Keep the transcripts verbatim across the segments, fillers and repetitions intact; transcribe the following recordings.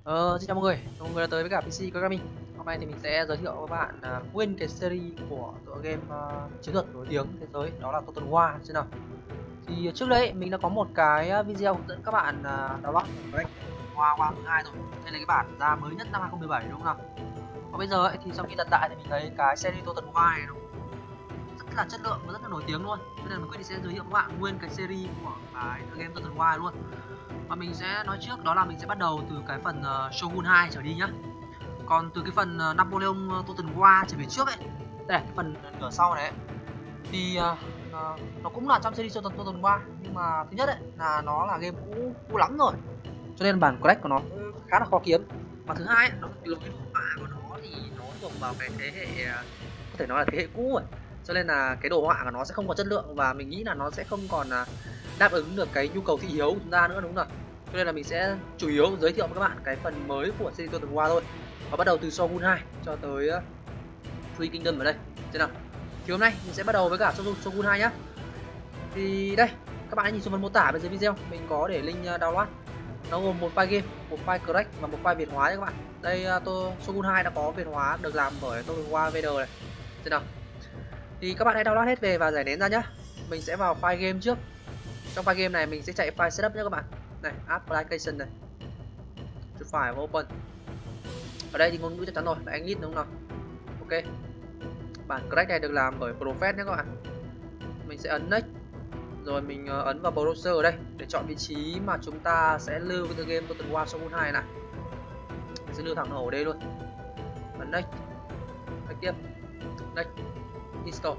Ờ, xin chào mọi người, chào mọi người đã tới với cả pê xê Programming. Hôm nay thì mình sẽ giới thiệu với các bạn à, nguyên cái series của tựa game à, chiến thuật nổi tiếng thế giới, đó là Total War. Xem nào. Thì trước đấy mình đã có một cái à, video hướng dẫn các bạn à, download Correct War War thứ hai rồi. Đây là cái bản ra mới nhất năm hai không một bảy đúng không nào? Và bây giờ ấy, thì sau khi đặt lại thì mình thấy cái series Total War này nó rất là chất lượng và rất là nổi tiếng luôn. Cho nên mình quyết định sẽ giới thiệu các bạn nguyên cái series của cái tựa game Total War luôn. Và mình sẽ nói trước đó là mình sẽ bắt đầu từ cái phần uh, Shogun hai trở đi nhá. Còn từ cái phần uh, Napoleon uh, Total War trở về trước ấy, đây cái phần nửa sau này ấy, thì uh, uh, nó cũng là trong series Total, Total War, nhưng mà thứ nhất ấy là nó là game cũ cũ lắm rồi, cho nên bản correct của nó khá là khó kiếm. Và thứ hai ấy, nó cái đồ họa của nó thì nó thuộc vào cái thế hệ uh, có thể nói là thế hệ cũ rồi, cho nên là cái đồ họa của nó sẽ không có chất lượng, và mình nghĩ là nó sẽ không còn uh, đáp ứng được cái nhu cầu thị hiếu của chúng ta nữa, đúng không? Cho nên là mình sẽ chủ yếu giới thiệu với các bạn cái phần mới của series Total War thôi, và bắt đầu từ Shogun hai cho tới uh, Three Kingdom ở đây. Thế nào? Thì hôm nay mình sẽ bắt đầu với cả Shogun hai nhá. Thì đây, các bạn hãy nhìn xuống phần mô tả bên dưới video, mình có để link uh, download. Nó gồm một file game, một file correct và một file Việt hóa nhé các bạn. Đây uh, Shogun hai đã có Việt hóa được làm bởi Total War vê đê này. Thế nào? Thì các bạn hãy download hết về và giải nén ra nhá. Mình sẽ vào file game trước. Trong file game này mình sẽ chạy file setup nhé các bạn. Này, application này. Chuột phải và open. Ở đây thì ngôn ngữ chắc chắn rồi, là English đúng không nào? Ok. Bản correct này được làm bởi Prophet nhé các bạn. Mình sẽ ấn next. Rồi mình ấn vào browser ở đây để chọn vị trí mà chúng ta sẽ lưu cái game Total War Shogun hai này. Mình sẽ lưu thẳng ở đây luôn. Ấn next. Next tiếp. Next. Install.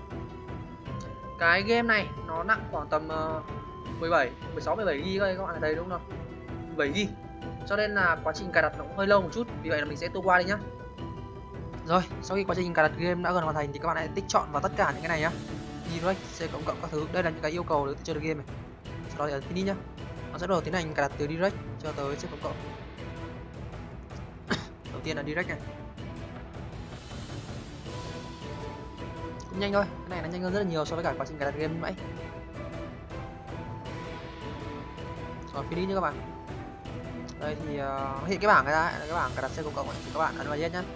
Cái game này nó nặng khoảng tầm uh, mười bảy, mười sáu, mười bảy gi ga bai các bạn thấy đúng không? mười bảy gi ga bai. Cho nên là quá trình cài đặt nó cũng hơi lâu một chút, vì vậy là mình sẽ tua qua đi nhá. Rồi, sau khi quá trình cài đặt game đã gần hoàn thành thì các bạn hãy tích chọn vào tất cả những cái này nhá. Direct, C cộng cộng các thứ. Đây là những cái yêu cầu để chơi được game này. Sau đó thì ấn finish nhá. Nó sẽ bắt đầu tiến hành cài đặt từ Direct cho tới C cộng cộng. Đầu tiên là Direct này. Cũng nhanh thôi, cái này nó nhanh hơn rất là nhiều so với cả quá trình cài đặt game nãy. Rồi finish nhá các bạn. Đây thì uh, hiện cái bảng này ra, cái bảng cài đặt C cộng cộng thì các bạn ấn vào yes nhá.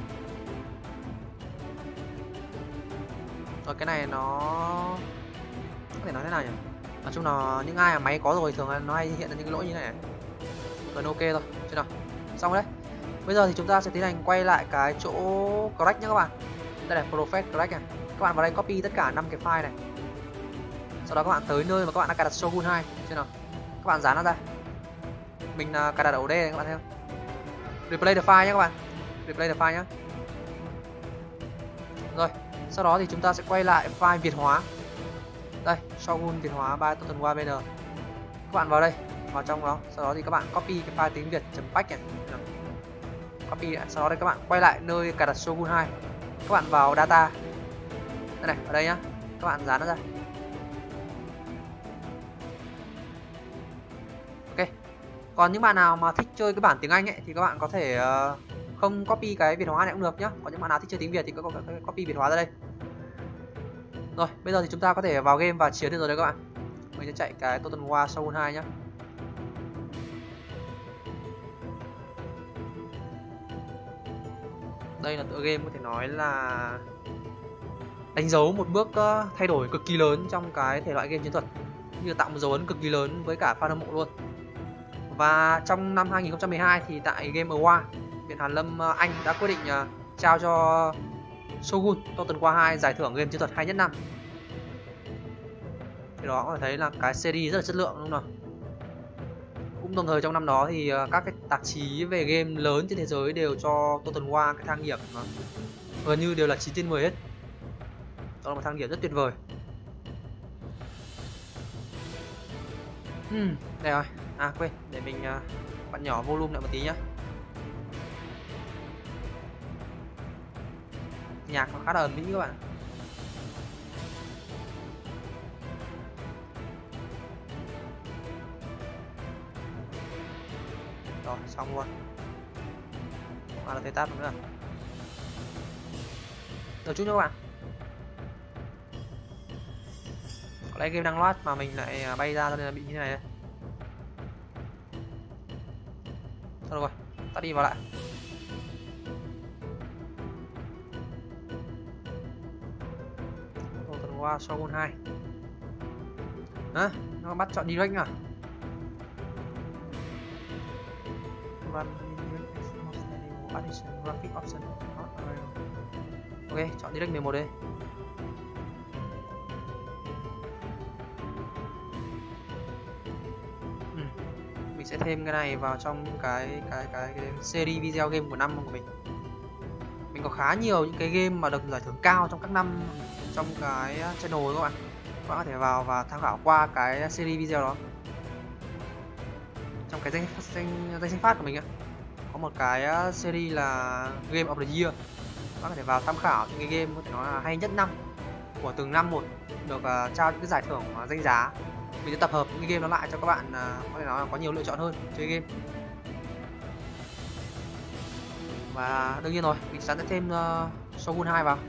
Rồi cái này nó có thể nói thế nào nhỉ? Nói chung là những ai mà máy có rồi thường là nó hay hiện ra những cái lỗi như thế này. Còn ok thôi, chưa nào. Xong đấy. Bây giờ thì chúng ta sẽ tiến hành quay lại cái chỗ correct nhé các bạn. Đây là Prophet correct này. Các bạn vào đây copy tất cả năm cái file này. Sau đó các bạn tới nơi mà các bạn đã cài đặt Shogun hai, chưa nào. Các bạn dán nó ra. Mình uh, cài đặt ở đây này các bạn thấy không? Replay the file nhé các bạn. Replay the file nhé. Rồi, sau đó thì chúng ta sẽ quay lại file Việt hóa. Đây, Shogun Việt hóa by Total War vê en. Các bạn vào đây, vào trong đó, sau đó thì các bạn copy cái file tiếng Việt .pack này. Copy lại, sau đó đây các bạn quay lại nơi cài đặt Shogun hai. Các bạn vào data. Đây này, ở đây nhá. Các bạn dán nó ra. Ok. Còn những bạn nào mà thích chơi cái bản tiếng Anh ấy thì các bạn có thể uh, không copy cái Việt hóa này cũng được nhá. Còn những bạn nào thích chơi tiếng Việt thì có copy Việt hóa ra đây. Rồi, bây giờ thì chúng ta có thể vào game và chiến được rồi đấy các bạn. Mình sẽ chạy cái Total War Shogun hai nhá. Đây là tựa game có thể nói là đánh dấu một bước thay đổi cực kỳ lớn trong cái thể loại game chiến thuật, như tạo một dấu ấn cực kỳ lớn với cả fan hâm mộ luôn. Và trong năm hai nghìn không trăm mười hai thì tại Game Award, Viện Hàn Lâm Anh đã quyết định trao cho Shogun Total War hai giải thưởng game chiến thuật hay nhất năm. Thì đó có thể thấy là cái series rất là chất lượng đúng không nào? Cũng đồng thời trong năm đó thì các cái tạp chí về game lớn trên thế giới đều cho Total War cái thang điểm mà gần như đều là chín trên mười hết. Đó là một thang điểm rất tuyệt vời. Hmm, đây rồi. À quên, để mình uh, bạn nhỏ volume lại một tí nhá. Nhạc nó khá là ầm ĩ các bạn. Rồi, xong luôn. Mà là thấy tab nữa. Được chút nha các bạn. Có lẽ game đang load mà mình lại bay ra cho nên là bị như thế này đây. Thôi rồi, tắt đi vào lại. Total War Shogun hai. Hả? Nó bắt chọn direct à? Run addition graphic option. Ok, chọn direct mười một đi. Ừ. Mình sẽ thêm cái này vào trong cái cái cái, cái series video game của năm của mình. Mình có khá nhiều những cái game mà được giải thưởng cao trong các năm trong cái channel các bạn. Các bạn có thể vào và tham khảo qua cái series video đó. Trong cái danh danh danh sách phát của mình á, có một cái series là Game of the Year. Các bạn có thể vào tham khảo những cái game có thể nói là hay nhất năm của từng năm một, được uh, trao những cái giải thưởng uh, danh giá. Mình sẽ tập hợp những cái game đó lại cho các bạn uh, có thể nói là có nhiều lựa chọn hơn chơi game. Và đương nhiên rồi, mình sẽ thêm uh, Shogun hai vào.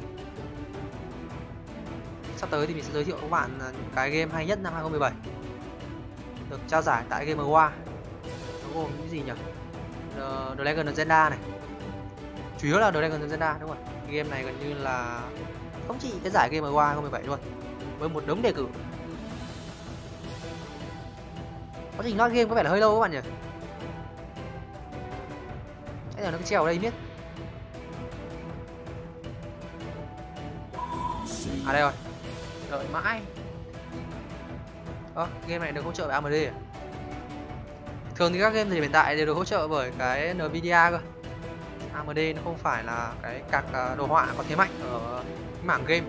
Sắp tới thì mình sẽ giới thiệu với các bạn uh, những cái game hay nhất năm hai không một bảy được trao giải tại Game Award. Nó gồm những gì nhỉ? The, The Legend of Zelda này, chủ yếu là The Legend of Zelda, đúng rồi. Cái game này gần như là không chỉ cái giải Game Award hai không một bảy luôn, với một đống đề cử. Quá trình load game có vẻ là hơi lâu các bạn nhỉ? Cái này nó cứ treo ở đây biết. À đây rồi, đợi mãi. Ơ, à, game này được hỗ trợ bởi a em đê à? Thường thì các game thì hiện tại đều được hỗ trợ bởi cái Nvidia cơ. a em đê nó không phải là cái card đồ họa có thế mạnh ở mảng game.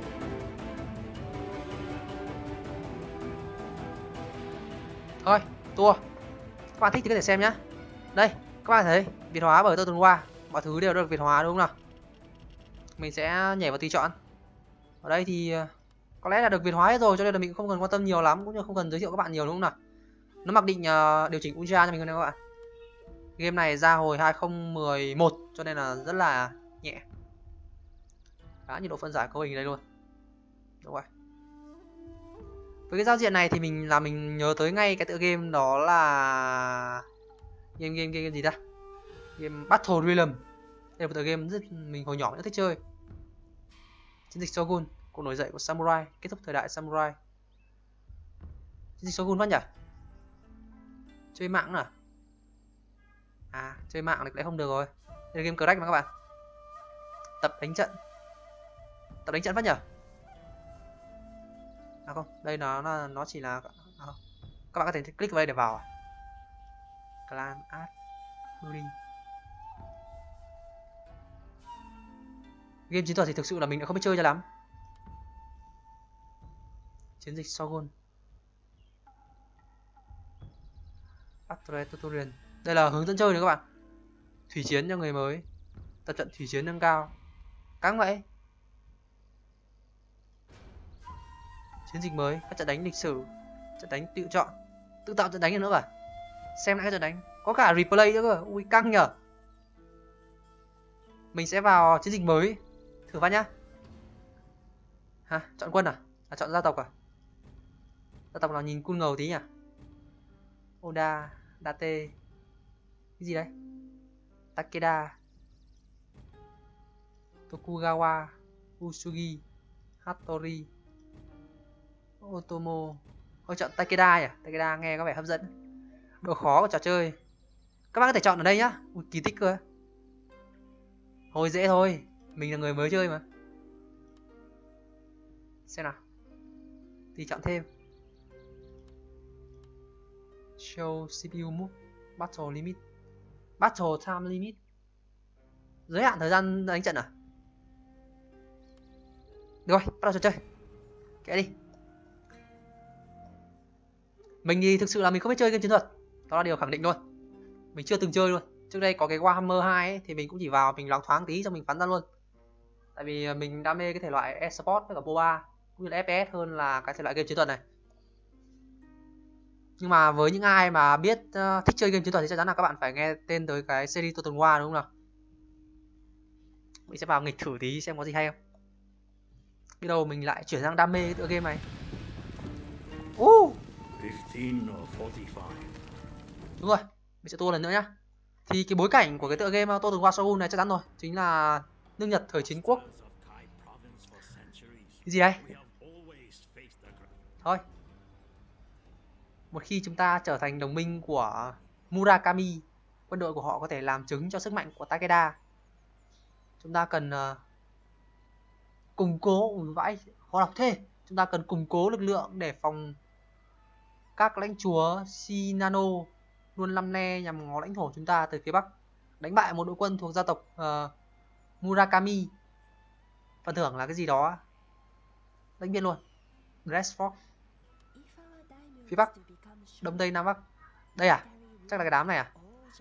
Thôi, tua. Các bạn thích thì có thể xem nhá. Đây, các bạn thấy Việt hóa bởi Total War, mọi thứ đều được Việt hóa đúng không nào? Mình sẽ nhảy vào tùy chọn. Ở đây thì có lẽ là được Việt hóa hết rồi, cho nên là mình cũng không cần quan tâm nhiều lắm, cũng như không cần giới thiệu các bạn nhiều đúng không nào? Nó mặc định uh, điều chỉnh Ultra cho mình các bạn. Game này ra hồi hai không một một cho nên là rất là nhẹ. Khá nhiệt độ phân giải cấu hình đây luôn. Đúng rồi. Với cái giao diện này thì mình là mình nhớ tới ngay cái tựa game đó là game game game, game gì ta? Game Battle Realm. Đây là một tựa game rất mình hồi nhỏ rất thích chơi. Chiến dịch Shogun, cuộc nổi dậy của samurai, kết thúc thời đại samurai. Chiến dịch Shogun phát nhỉ? Chơi mạng à? À, chơi mạng thì lại không được rồi. Đây là game crack mà các bạn. Tập đánh trận. Tập đánh trận phát nhỉ? À không, đây nó nó nó chỉ là à không. Các bạn có thể click vào đây để vào à? Clan Art Building. Game chiến thuật thì thực sự là mình đã không biết chơi cho lắm. Chiến dịch Shogun. Battle Tutorial. Đây là hướng dẫn chơi nữa các bạn. Thủy chiến cho người mới. Tập trận thủy chiến nâng cao. Căng vậy. Chiến dịch mới, các trận đánh lịch sử, trận đánh tự chọn, tự tạo trận đánh nữa à? Xem lại các trận đánh, có cả replay nữa cơ. Ui căng nhở. Mình sẽ vào chiến dịch mới thử phát nhá. Hả? Chọn quân à? À chọn gia tộc à? Gia tộc nào nhìn cool ngầu tí nhỉ? Oda, Date. Cái gì đấy? Takeda, Tokugawa, Usugi, Hattori, Otomo. Thôi chọn Takeda nhỉ? Takeda nghe có vẻ hấp dẫn. Độ khó của trò chơi các bạn có thể chọn ở đây nhá. Ui, kỳ tích cơ. Thôi dễ thôi, mình là người mới chơi mà. Xem nào. Thì chọn thêm. Show xê pê u move. Battle limit. Battle time limit. Giới hạn thời gian đánh trận à? Được rồi, bắt đầu trò chơi. Kệ đi. Mình thì thực sự là mình không biết chơi game chiến thuật. Đó là điều khẳng định luôn. Mình chưa từng chơi luôn. Trước đây có cái Warhammer hai ấy, thì mình cũng chỉ vào mình loáng thoáng tí cho mình phán ra luôn. Tại vì mình đam mê cái thể loại eSport với cả MOBA cũng như là ép pê ét hơn là cái thể loại game chiến thuật này. Nhưng mà với những ai mà biết uh, thích chơi game chiến thuật thì chắc chắn là các bạn phải nghe tên tới cái series Total War đúng không nào? Mình sẽ vào nghịch thử tí xem có gì hay không. Biết đâu mình lại chuyển sang đam mê tựa game này. Uh. Đúng rồi, mình sẽ tua lần nữa nhá. Thì cái bối cảnh của cái tựa game Total War Shogun này chắc chắn rồi, chính là nước Nhật thời chiến quốc. Cái gì đây? Thôi, một khi chúng ta trở thành đồng minh của Murakami, quân đội của họ có thể làm chứng cho sức mạnh của Takeda. Chúng ta cần uh, củng cố, vãi, khó đọc thế. Chúng ta cần củng cố lực lượng để phòng các lãnh chúa Shinano luôn lăm le nhằm ngó lãnh thổ chúng ta từ phía bắc, đánh bại một đội quân thuộc gia tộc uh, Murakami. Phần thưởng là cái gì đó, đánh biết luôn. Dressfork. Phía bắc, đông tây nam bắc. Đây à? Chắc là cái đám này à?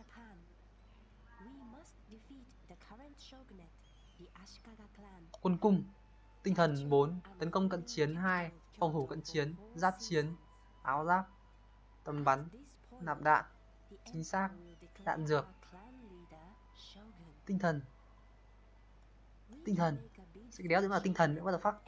Quân cung, tinh thần bốn, tấn công cận chiến hai, phòng thủ cận chiến, giáp chiến, áo giáp, tầm bắn, nạp đạn, chính xác, đạn dược, tinh thần, tinh thần, sẽ đéo tiếng là tinh thần nữa, what the fuck.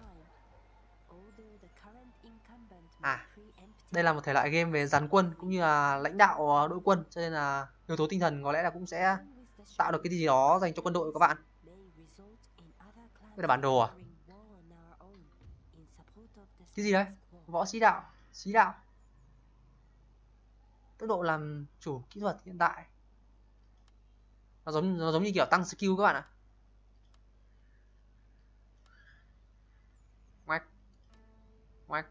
À, đây là một thể loại game về dàn quân cũng như là lãnh đạo đội quân, cho nên là yếu tố tinh thần có lẽ là cũng sẽ tạo được cái gì đó dành cho quân đội của các bạn. Đây là bản đồ à? Cái gì đấy? Võ sĩ đạo, sĩ đạo. Tốc độ làm chủ kỹ thuật hiện tại. Nó giống nó giống như kiểu tăng skill các bạn ạ. Ngoách. Ngoách.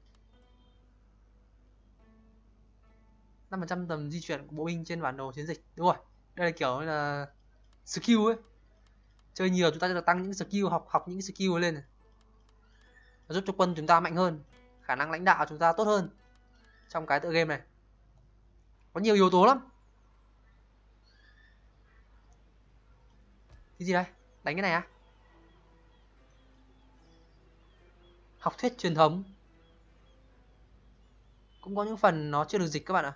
năm phần trăm tầm di chuyển của bộ binh trên bản đồ chiến dịch. Đúng rồi. Đây là kiểu là skill ấy. Chơi nhiều chúng ta sẽ được tăng những skill, học học những skill ấy lên này. Nó giúp cho quân chúng ta mạnh hơn, khả năng lãnh đạo chúng ta tốt hơn trong cái tựa game này. Có nhiều yếu tố lắm. Cái gì đây? Đánh cái này à? Học thuyết truyền thống. Cũng có những phần nó chưa được dịch các bạn ạ.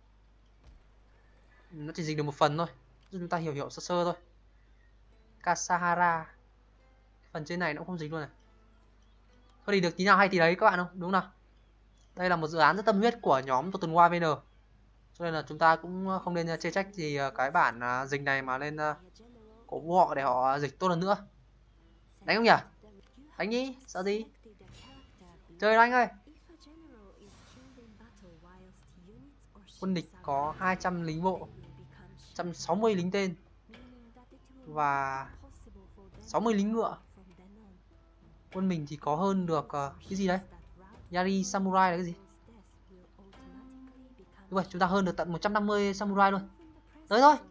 Nó chỉ dịch được một phần thôi, giúp chúng ta hiểu hiểu sơ sơ thôi. Kasahara. Phần trên này nó cũng không dịch luôn này. Thôi thì được tí nào hay tí đấy các bạn không? Đúng nào? Đây là một dự án rất tâm huyết của nhóm Total War vê en. Cho nên là chúng ta cũng không nên chê trách gì cái bản dịch này mà lên cổ vũ họ để họ dịch tốt hơn nữa. Đánh không nhỉ? Đánh nhỉ? Sợ gì? Chơi đó anh ơi. Quân địch có hai trăm lính bộ, một trăm sáu mươi lính tên và sáu mươi lính ngựa. Quân mình thì có hơn được uh, cái gì đấy? Yari Samurai là cái gì? Đúng rồi, chúng ta hơn được tận một trăm năm mươi Samurai luôn. Tới thôi.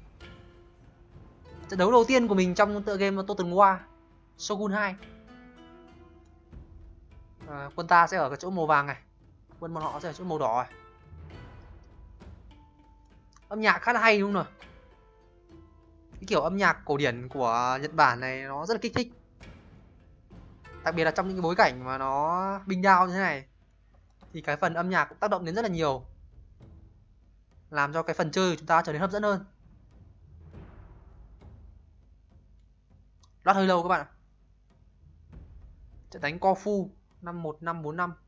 Trận đấu đầu tiên của mình trong tựa game Total War Shogun hai. À, quân ta sẽ ở cái chỗ màu vàng này, quân bọn họ sẽ ở chỗ màu đỏ này. Âm nhạc khá là hay đúng không nào? Cái kiểu âm nhạc cổ điển của Nhật Bản này nó rất là kích thích. Đặc biệt là trong những cái bối cảnh mà nó binh đao như thế này thì cái phần âm nhạc cũng tác động đến rất là nhiều, làm cho cái phần chơi của chúng ta trở nên hấp dẫn hơn. Loát hơi lâu các bạn ạ. Trận đánh Corfu năm một năm bốn năm.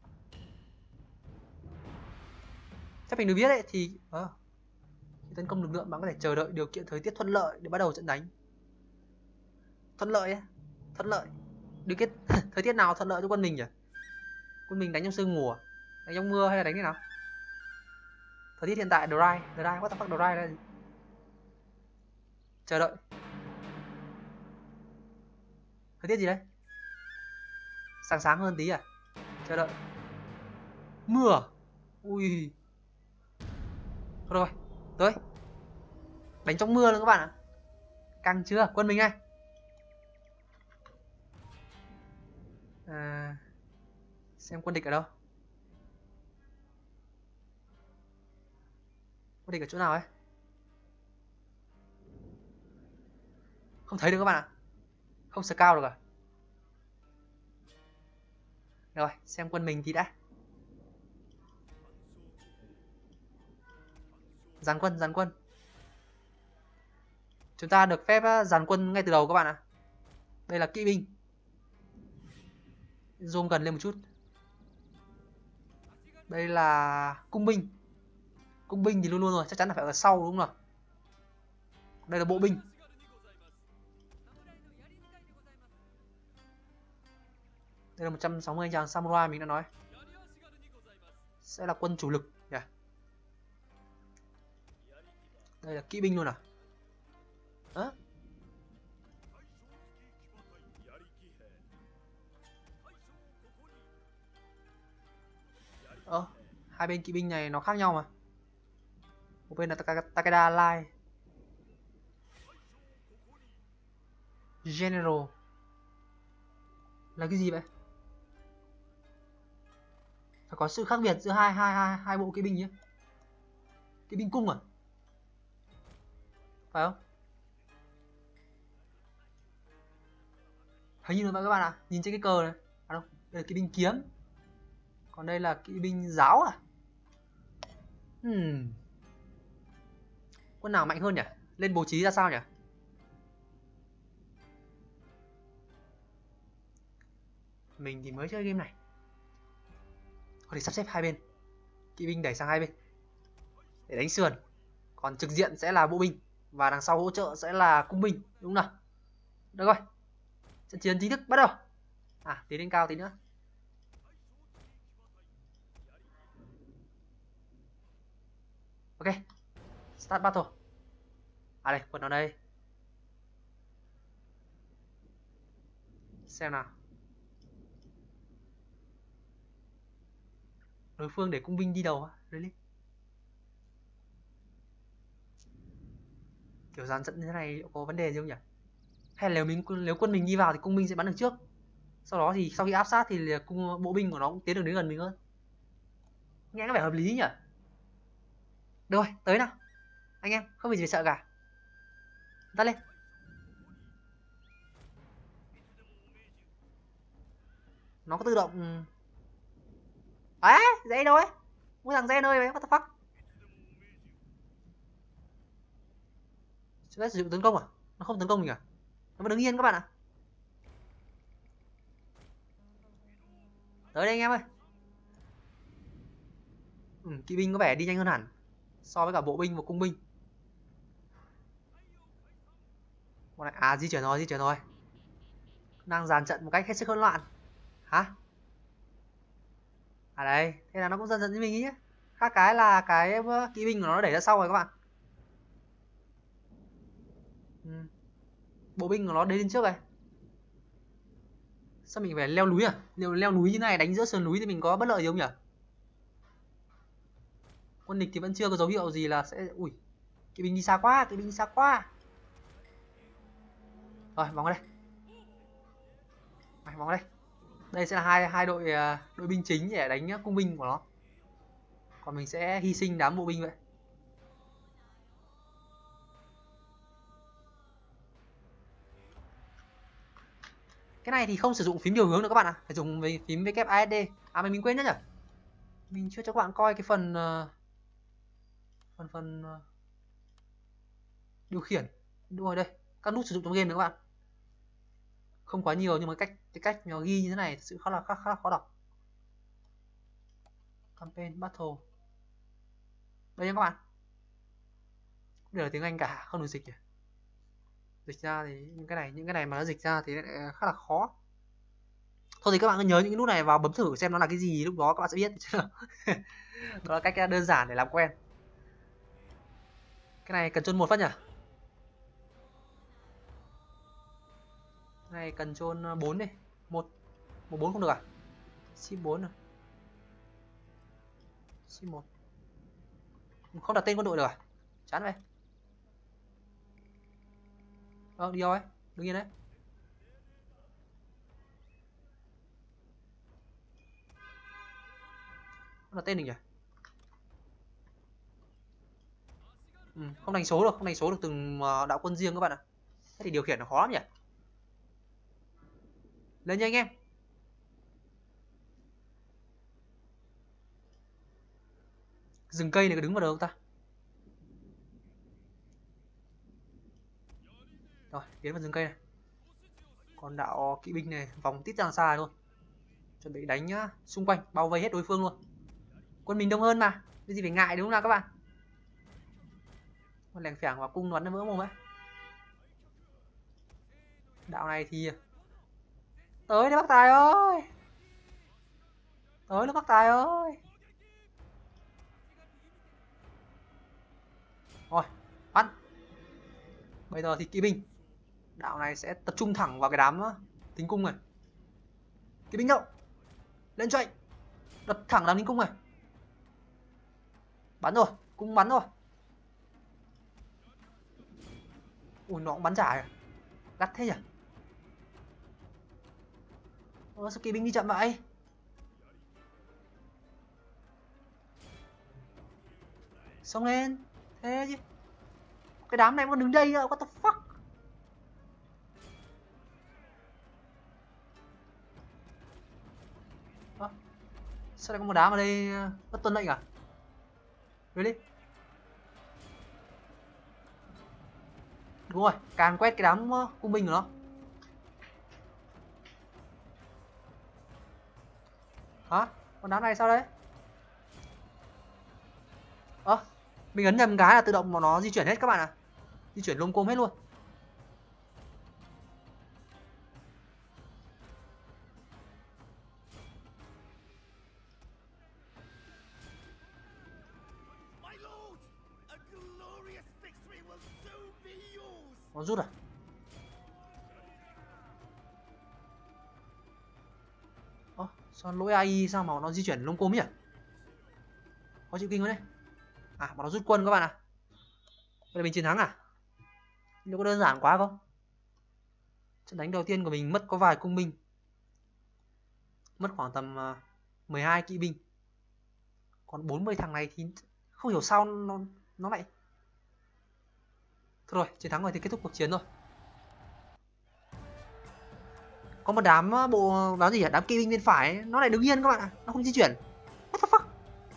Theo mình được biết ấy, thì à, khi tấn công lực lượng bạn có thể chờ đợi điều kiện thời tiết thuận lợi để bắt đầu trận đánh. Thuận lợi ấy, thuận lợi. Điều kiện thời tiết nào thuận lợi cho quân mình nhỉ? Quân mình đánh trong sương mù, đánh trong mưa hay là đánh thế nào? Thời tiết hiện tại dry, dry, what the fuck dry là gì? Chờ đợi. Thời tiết gì đấy? Sáng sáng hơn tí à? Chờ đợi. Mưa. Ui. Thôi rồi, tới. Đánh trong mưa nữa các bạn ạ. Căng chưa? Quân mình này. À, xem quân địch ở đâu. Quân địch ở chỗ nào ấy? Không thấy được các bạn ạ. Không scout được à? Rồi, xem quân mình tí đã. Dàn quân, dàn quân. Chúng ta được phép dàn quân ngay từ đầu các bạn ạ. Đây là kỵ binh. Zoom gần lên một chút. Đây là cung binh. Cung binh thì luôn luôn rồi, chắc chắn là phải ở sau đúng không nào? Đây là bộ binh. Đây là một trăm sáu mươi anh chàng samurai mình đã nói. Sẽ là quân chủ lực nhỉ. Đây là kỵ binh luôn à? Hả? Ờ, hai bên kỵ binh này nó khác nhau mà. Một bên là Takeda Line General. Là cái gì vậy? Phải có sự khác biệt giữa hai hai hai hai bộ kỵ binh nhé. Kỵ binh cung à? Phải không? Hình như là vậy các bạn ạ. À. Nhìn trên cái cờ này. À đâu, đây là kỵ binh kiếm. Còn đây là kỵ binh giáo à? Hmm. Quân nào mạnh hơn nhỉ? Lên bố trí ra sao nhỉ? Mình thì mới chơi game này. Có thể sắp xếp hai bên. Kỵ binh đẩy sang hai bên để đánh sườn. Còn trực diện sẽ là bộ binh. Và đằng sau hỗ trợ sẽ là cung binh. Đúng nào? Được rồi. Trận chiến chính thức bắt đầu. À, tiến lên cao tí nữa. Ok. Start battle. À đây, quân ở đây. Xem nào. Đối phương để cung binh đi đầu á. Really? Kiểu dàn trận như thế này có vấn đề gì không nhỉ? Hay là nếu mình nếu quân mình đi vào thì cung binh sẽ bắn được trước. Sau đó thì sau khi áp sát thì cung bộ binh của nó cũng tiến được đến gần mình hơn. Nghe có vẻ hợp lý nhỉ? Được rồi, tới nào. Anh em, không bị gì phải sợ cả. Tắt lên. Nó có tự động. Ấy, dễ đâu ấy. Mua thằng Gen ơi, what the fuck. Chúng ta sử dụng tấn công à? Nó không tấn công mình à? Nó vẫn đứng yên các bạn ạ. Tới đây anh em ơi. Ừ, kỵ binh có vẻ đi nhanh hơn hẳn so với cả bộ binh và cung binh. À, di chuyển rồi, di chuyển rồi. Đang dàn trận một cách hết sức hỗn loạn. Hả? À đây, thế là nó cũng dần dần như mình ý nhé. Khác cái là cái kỵ binh của nó đẩy ra sau rồi các bạn. Ừ. Bộ binh của nó đến trước rồi. Sao mình phải leo núi à? Leo, leo núi như này đánh giữa sườn núi thì mình có bất lợi gì không nhỉ? Quân địch thì vẫn chưa có dấu hiệu gì là sẽ... Ui, kỵ binh đi xa quá, kỵ binh đi xa quá. Rồi, vòng ở đây. Mày vòng ở đây. Đây sẽ là hai hai đội đội binh chính để đánh cung binh của nó. Còn mình sẽ hy sinh đám bộ binh vậy. Cái này thì không sử dụng phím điều hướng nữa các bạn ạ. À. Phải dùng với phím vê kép a ét đê. À mình quên nữa nhỉ. Mình chưa cho các bạn coi cái phần phần phần điều khiển. Đúng rồi đây. Các nút sử dụng trong game nữa các bạn. Không quá nhiều nhưng mà cách cái cách nó ghi như thế này thực sự khá là khá, khá là khó đọc. Campaign battle. Đây nha các bạn. Đều là tiếng Anh cả, không được dịch nhỉ. Dịch ra thì những cái này những cái này mà nó dịch ra thì khá là khó. Thôi thì các bạn cứ nhớ những cái nút này vào bấm thử xem nó là cái gì, lúc đó các bạn sẽ biết. Đó là cách đơn giản để làm quen. Cái này cần chôn một phát nhỉ? Cái này cần chôn bốn đi. Một. Một bốn không được à? Ship bốn rồi. Ship một. Không đặt tên quân đội được à? Chán vậy. Ờ, đi đâu ấy? Đứng yên đấy. Không đặt tên được nhỉ? Ừ, không đánh số được, không đánh số được từng đạo quân riêng các bạn ạ. Thế thì điều khiển nó khó lắm nhỉ? Lên nha anh em. Rừng cây này có đứng vào được không ta? Rồi, tiến vào rừng cây này. Còn đạo kỵ binh này vòng tít ra xa thôi. Chuẩn bị đánh nhá, xung quanh bao vây hết đối phương luôn. Quân mình đông hơn mà, cái gì phải ngại đúng không nào các bạn? Con lèng phèng vào cung đoán nó vỡ mồm ấy. Đạo này thì tới đấy bác Tài ơi, tới đấy bác Tài ơi. Rồi bắn. Bây giờ thì kỵ binh, đạo này sẽ tập trung thẳng vào cái đám tính cung này. Kỵ binh đâu, lên cho anh, đập thẳng đám lính cung này. Bắn rồi, cung bắn rồi. Ui nó cũng bắn trả à? Gắt thế nhỉ. Ơ sao kỵ binh đi chậm vậy? Xông lên, thế chứ. Cái đám này còn đứng đây nữa, what the fuck. À, sao lại có một đám ở đây bất tuân lệnh à? Really? Đúng rồi, càng quét cái đám cung binh của nó. Hả? Con đám này sao đấy? Ơ, à, mình ấn nhầm cái là tự động mà nó di chuyển hết các bạn ạ. À. Di chuyển lông côm hết luôn. Nó rút à? Ơ, sao lỗi a i sao mà nó di chuyển lông côm nhỉ? Có chịu kinh quá đấy. À, mà nó rút quân các bạn ạ. À. Vậy là mình chiến thắng à? Liệu có đơn giản quá không? Trận đánh đầu tiên của mình mất có vài cung binh. Mất khoảng tầm uh, mười hai kỵ binh. Còn bốn mươi thằng này thì không hiểu sao nó nó lại. Thôi rồi, chiến thắng rồi thì kết thúc cuộc chiến rồi. Có một đám bộ đám gì hả? Đám kỵ binh bên phải ấy, nó lại đứng yên các bạn ạ. À. Nó không di chuyển. What the fuck?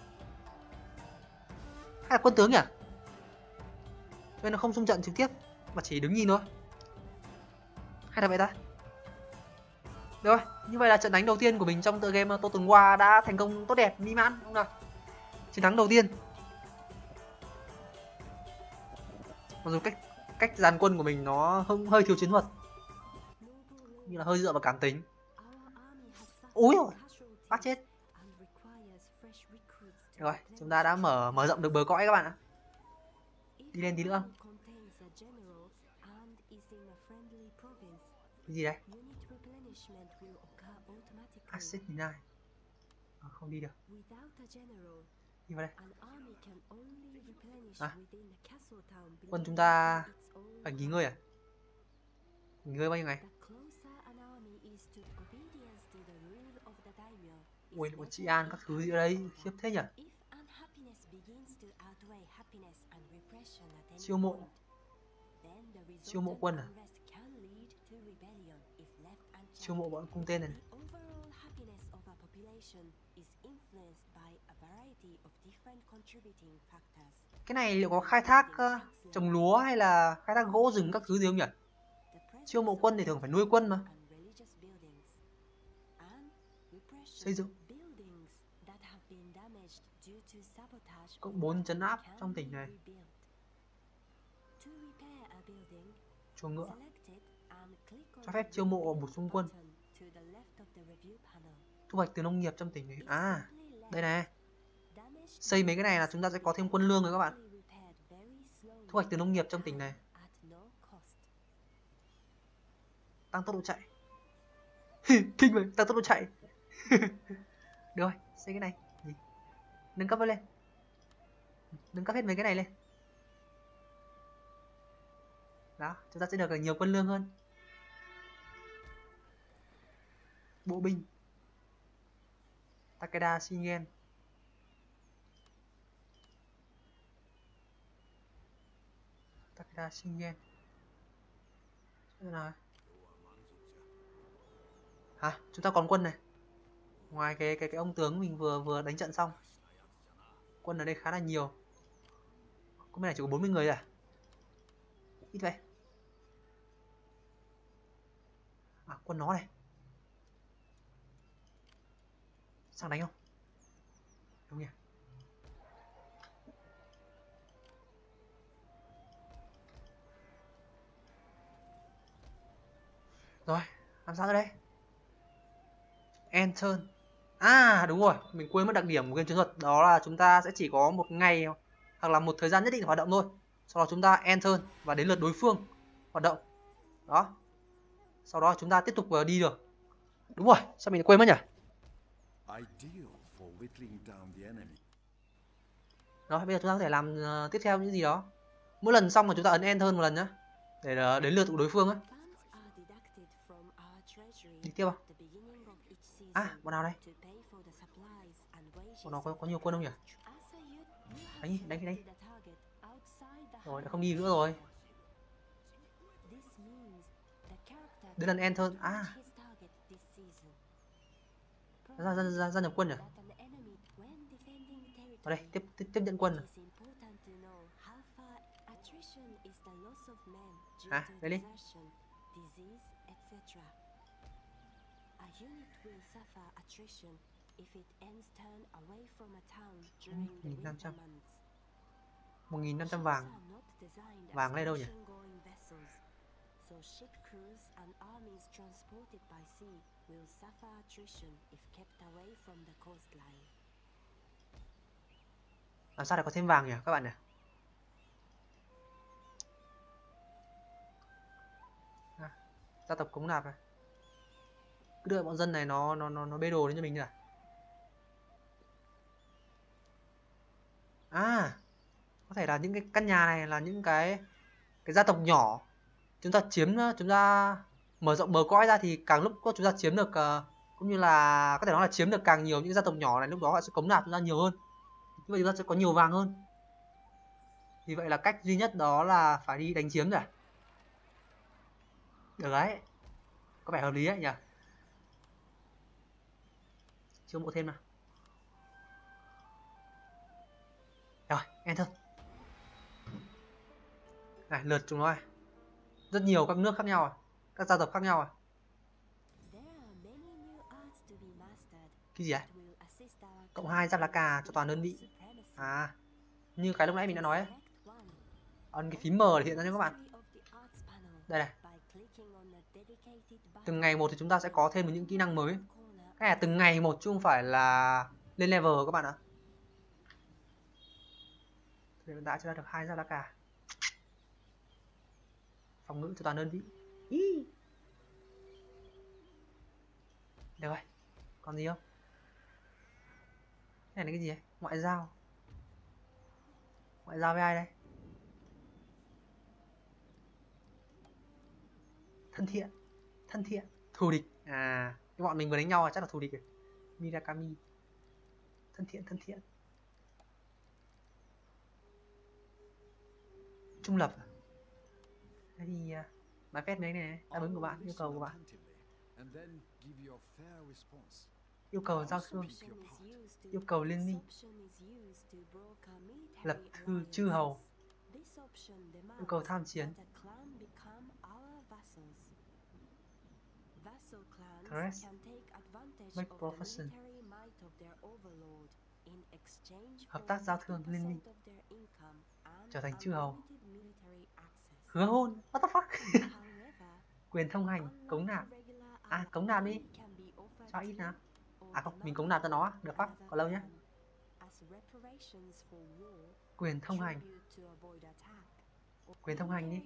Hay là quân tướng nhỉ? Cho nên nó không xung trận trực tiếp mà chỉ đứng nhìn thôi. Hay là vậy ta? Được rồi, như vậy là trận đánh đầu tiên của mình trong tựa game Total War đã thành công tốt đẹp, mỹ mãn, không nào? Chiến thắng đầu tiên. Mặc dù cách cách dàn quân của mình nó hơi, hơi thiếu chiến thuật, như là hơi dựa vào cảm tính. Úi rồi, bác chết. Rồi, chúng ta đã mở mở rộng được bờ cõi các bạn ạ. Đi lên tí nữa. Cái gì đấy? Access deny. À, không đi được. Đi vào đây. À, quân chúng ta phải nghỉ ngơi à? Nghỉ ngơi bao nhiêu ngày? Ui, một trị an các thứ gì ở đây, khiếp thế nhỉ? Chiêu mộ. Chiêu mộ quân à? Chiêu mộ bọn cung tên này. Cái này liệu có khai thác uh, trồng lúa hay là khai thác gỗ rừng các thứ gì không nhỉ? Chiêu mộ quân thì thường phải nuôi quân mà. Xây dựng. Cộng bốn trấn áp trong tỉnh này. Chuồng ngựa. Cho phép chiêu mộ bổ sung quân. Thu hoạch từ nông nghiệp trong tỉnh này. À, đây này. Xây mấy cái này là chúng ta sẽ có thêm quân lương rồi các bạn. Thu hoạch từ nông nghiệp trong tỉnh này. Tăng tốc độ chạy. Kinh vậy, tăng tốc độ chạy. Được rồi, xây cái này. Nâng cấp lên. Nâng cấp hết mấy cái này lên. Đó, chúng ta sẽ được nhiều quân lương hơn. Bộ binh. Takeda Shingen. Takeda Shingen. Nào. Hả? Chúng ta còn quân này. Ngoài cái cái cái ông tướng mình vừa vừa đánh trận xong. Quân ở đây khá là nhiều. Có mấy này chỉ có bốn mươi người à? Ít vậy. À, quân nó này. Sang đánh không? Đúng nhỉ? Rồi, làm sao đây? End turn. À đúng rồi, mình quên mất đặc điểm của game chiến thuật, đó là chúng ta sẽ chỉ có một ngày hoặc là một thời gian nhất định để hoạt động thôi. Sau đó chúng ta end turn và đến lượt đối phương hoạt động. Đó. Sau đó chúng ta tiếp tục đi được. Đúng rồi, sao mình quên mất nhỉ? Đó, bây giờ chúng ta có thể làm uh, tiếp theo những gì đó. Mỗi lần xong mà chúng ta ấn end turn một lần nhá, để uh, đến lượt của đối phương á. Đi tiếp không? À, bọn nào đây? Bọn nó có, có nhiều quân không nhỉ? Đánh đi, đánh đi, đánh. Rồi, đã không đi nữa rồi. Đến lần end turn. À. Ra, ra, ra, ra nhập quân nhỉ? Ở đây, tiếp, tiếp, tiếp nhận quân. À, đây đi. Nghìn năm trăm. Một nghìn năm trăm vàng. Vàng đây đâu nhỉ? So ship crews and armies transported by sea will suffer attrition if kept away from the coastline. Làm sao để có thêm vàng nhỉ các bạn nhỉ? À, gia tộc cống nạp này. Cứ đợi bọn dân này nó nó nó nó bê đồ đến cho mình nữa. À, có thể là những cái căn nhà này là những cái cái gia tộc nhỏ. Chúng ta chiếm, chúng ta mở rộng bờ cõi ra thì càng lúc chúng ta chiếm được, uh, cũng như là có thể nói là chiếm được càng nhiều những gia tộc nhỏ này, lúc đó họ sẽ cống nạp chúng ta nhiều hơn. Như vậy chúng ta sẽ có nhiều vàng hơn. Vì vậy là cách duy nhất đó là phải đi đánh chiếm rồi. Được đấy, có vẻ hợp lý đấy nhỉ. Chiêu mộ thêm nào. Rồi, enter. Này, lượt chúng nó này. Rất nhiều các nước khác nhau à, các gia tộc khác nhau à. Cái gì vậy? Cộng hai giáp lá cà cho toàn đơn vị. À, như cái lúc nãy mình đã nói ấy. Ấn cái phím M để hiện ra cho các bạn. Đây này. Từng ngày một thì chúng ta sẽ có thêm những kỹ năng mới. Cái này từng ngày một chứ không phải là lên level các bạn ạ. Thì hiện tại chúng ta được hai giáp lá cà. Phòng ngự cho toàn đơn vị. Ý. Được rồi. Còn gì không? Cái này là cái gì ấy? Ngoại giao. Ngoại giao với ai đây? Thân thiện. Thân thiện. Thù địch. À, cái bọn mình vừa đánh nhau chắc là thù địch rồi. Mirakami. Thân thiện, thân thiện. Trung lập. Thế thì nói phép đấy này, đáp ứng của bạn, yêu cầu của bạn. Yêu cầu giao thương. Yêu cầu liên minh. Lập thư chư hầu. Yêu cầu tham chiến. Threat. Make profession. Hợp tác giao thương liên minh. Trở thành chư hầu. Hứa hôn. What the fuck? Quyền thông hành, cống nạp. À, cống nạp đi. Cho ít nào. À không, mình cống nạp cho nó. Được phát, còn lâu nhé. Quyền thông hành. Quyền thông hành đi.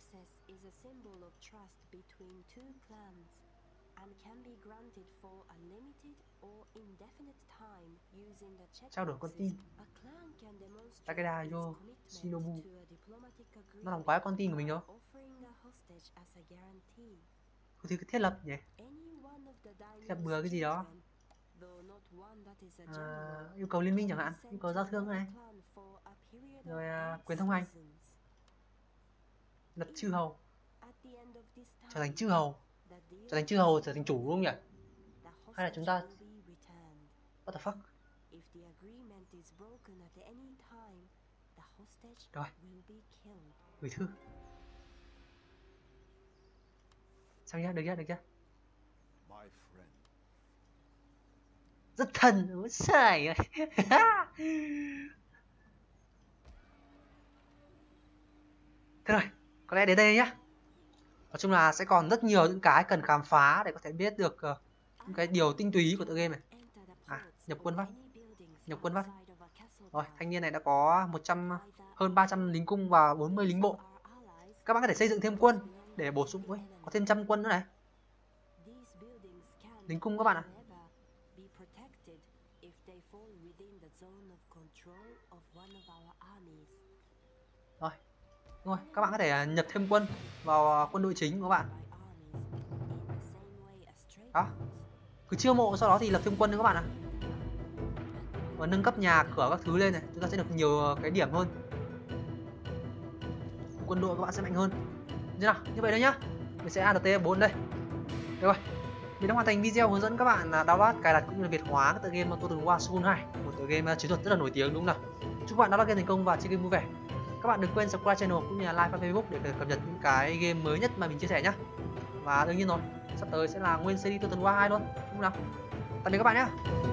Trao đổi con tin. Takeda Yo Shinobu. Nó làm quái con tin của mình đâu. Thì cứ thiết lập nhỉ. Thiết lập bừa cái gì đó. À, yêu cầu liên minh chẳng hạn. Yêu cầu giao thương này. Rồi à, quyền thông hành. Lập chư hầu. Trở thành chư hầu. Trở thành chư hầu, trở thành chủ đúng không nhỉ? Hay là chúng ta... What the fuck? Rồi. Gửi thư. Xong nhá, được chưa, được chưa? Rất thân, ôi xài rồi. Thế rồi, có lẽ đến đây nhá. Nói chung là sẽ còn rất nhiều những cái cần khám phá để có thể biết được uh, những cái điều tinh túy của tựa game này. À, nhập quân phát. Nhập quân phát. Rồi, thanh niên này đã có một trăm hơn ba trăm lính cung và bốn mươi lính bộ. Các bạn có thể xây dựng thêm quân để bổ sung. Ui, có thêm trăm quân nữa này. Lính cung các bạn ạ. Rồi. Rồi, các bạn có thể nhập thêm quân vào quân đội chính của các bạn. Đó. Cứ chiêu mộ sau đó thì lập thêm quân nữa các bạn ạ. Và nâng cấp nhà cửa các thứ lên này, chúng ta sẽ được nhiều cái điểm hơn. Quân đội các bạn sẽ mạnh hơn. Như nào? Như vậy đấy nhá. Mình sẽ add T bốn đây. Được rồi. Mình đã hoàn thành video hướng dẫn các bạn download, cài đặt cũng như là việt hóa cái tựa game Total War Shogun hai, một tựa game chiến thuật rất là nổi tiếng đúng không nào? Chúc bạn download game thành công và chơi game vui vẻ. Các bạn đừng quên subscribe channel cũng như là like fan Facebook để cập nhật những cái game mới nhất mà mình chia sẻ nhé. Và đương nhiên rồi, sắp tới sẽ là nguyên series Total War hai luôn, đúng không nào? Tạm biệt các bạn nhé.